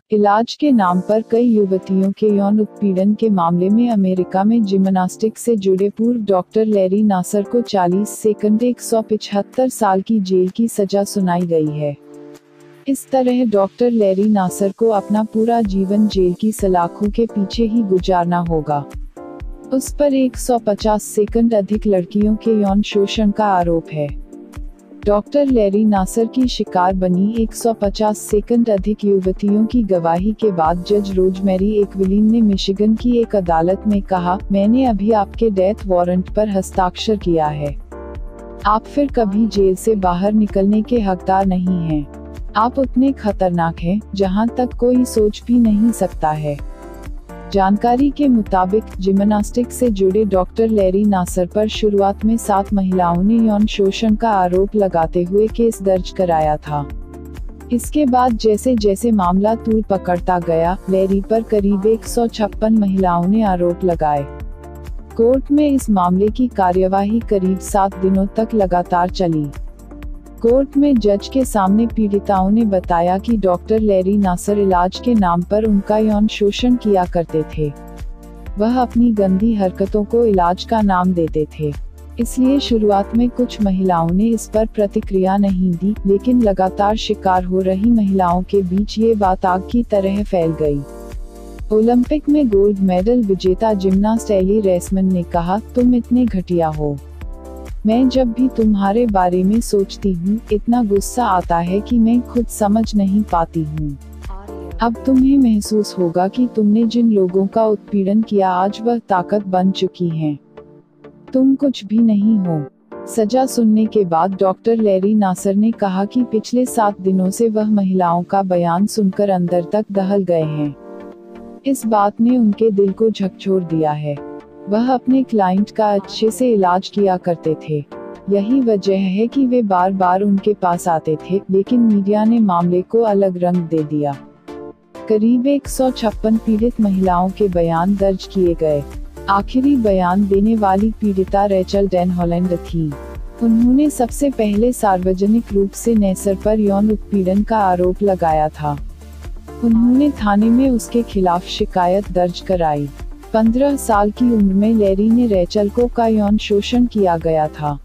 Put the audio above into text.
इलाज के नाम पर कई युवतियों के यौन उत्पीड़न के मामले में अमेरिका में जिम्नास्टिक से जुड़े पूर्व डॉक्टर लैरी नासर को 40 सेकंड 175 साल की जेल की सजा सुनाई गई है। इस तरह डॉक्टर लैरी नासर को अपना पूरा जीवन जेल की सलाखों के पीछे ही गुजारना होगा। उस पर 150 सेकंड अधिक लड़कियों के यौन शोषण का आरोप है। डॉक्टर लैरी नासर की शिकार बनी 150 सेकंड अधिक युवतियों की गवाही के बाद जज रोजमेरी एक्विलिन ने मिशिगन की एक अदालत में कहा, मैंने अभी आपके डेथ वारंट पर हस्ताक्षर किया है। आप फिर कभी जेल से बाहर निकलने के हकदार नहीं हैं। आप उतने खतरनाक हैं, जहां तक कोई सोच भी नहीं सकता है। जानकारी के मुताबिक जिम्नास्टिक से जुड़े डॉक्टर लैरी नासर पर शुरुआत में 7 महिलाओं ने यौन शोषण का आरोप लगाते हुए केस दर्ज कराया था। इसके बाद जैसे जैसे मामला तूल पकड़ता गया, लैरी पर करीब 156 महिलाओं ने आरोप लगाए। कोर्ट में इस मामले की कार्यवाही करीब 7 दिनों तक लगातार चली। कोर्ट में जज के सामने पीड़िताओं ने बताया कि डॉक्टर लैरी नासर इलाज के नाम पर उनका यौन शोषण किया करते थे। वह अपनी गंदी हरकतों को इलाज का नाम देते थे। इसलिए शुरुआत में कुछ महिलाओं ने इस पर प्रतिक्रिया नहीं दी, लेकिन लगातार शिकार हो रही महिलाओं के बीच ये बात आग की तरह फैल गई। ओलंपिक में गोल्ड मेडल विजेता जिम्नास्ट एली रेसमन ने कहा, तुम इतने घटिया हो। मैं जब भी तुम्हारे बारे में सोचती हूँ, इतना गुस्सा आता है कि मैं खुद समझ नहीं पाती हूँ। अब तुम्हें महसूस होगा कि तुमने जिन लोगों का उत्पीड़न किया आज वह ताकत बन चुकी हैं। तुम कुछ भी नहीं हो। सजा सुनने के बाद डॉक्टर लैरी नासर ने कहा कि पिछले 7 दिनों से वह महिलाओं का बयान सुनकर अंदर तक दहल गए हैं। इस बात ने उनके दिल को झकझोर दिया है। वह अपने क्लाइंट का अच्छे से इलाज किया करते थे। यही वजह है कि वे बार बार उनके पास आते थे, लेकिन मीडिया ने मामले को अलग रंग दे दिया। करीब 156 पीड़ित महिलाओं के बयान दर्ज किए गए। आखिरी बयान देने वाली पीड़िता रेचल डेनहॉलैंड थी। उन्होंने सबसे पहले सार्वजनिक रूप से नासर पर यौन उत्पीड़न का आरोप लगाया था। उन्होंने थाने में उसके खिलाफ शिकायत दर्ज कराई। 15 साल की उम्र में लैरी ने रेचल को का यौन शोषण किया गया था।